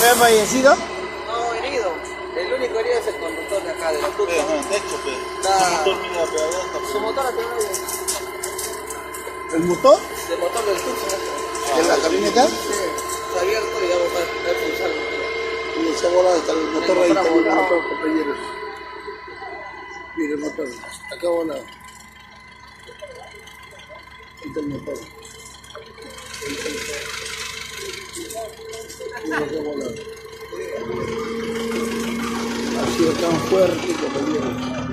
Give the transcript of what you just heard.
había fallecido? No, herido. El único herido es el conductor de acá, de la tuta. De hecho, Su motor ha tenido ¿El motor? el motor del tuta. ¿De la camioneta? Sí, está abierto y vamos a pulsar. Y se ha volado hasta el motor ahí, está el motor, compañeros. Mira el motor, acá ha volado. Ahí está el motor. Mira acá ha volado. Ha sido tan fuerte, compañeros.